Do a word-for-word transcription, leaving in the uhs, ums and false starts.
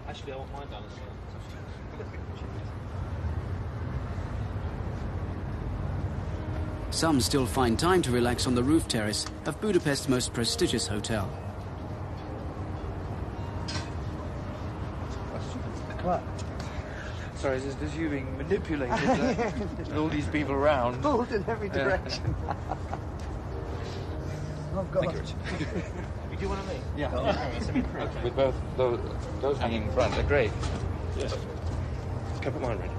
Actually, I want mine down as well. Some still find time to relax on the roof terrace of Budapest's most prestigious hotel. What? Sorry, is this you being manipulated? uh, with all these people around. Pulled in every direction. Oh, God. Thank you, Richard. You do one of me? Yeah. Oh, that's Okay, with both those, those hanging in front, they're great. Yes. Can I put mine ready?